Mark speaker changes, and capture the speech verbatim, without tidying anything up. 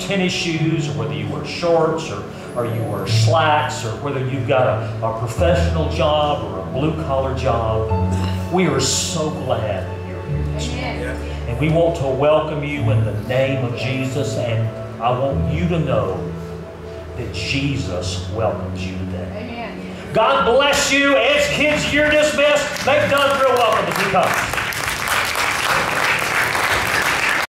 Speaker 1: tennis shoes, or whether you wear shorts, or, or you wear slacks, or whether you've got a, a professional job or a blue-collar job, we are so glad that you're here this morning. And we want to welcome you in the name of Jesus, and I want you to know that Jesus welcomes you today.
Speaker 2: Amen.
Speaker 1: God bless you. As kids, you're dismissed. Make Doug real welcome as he comes.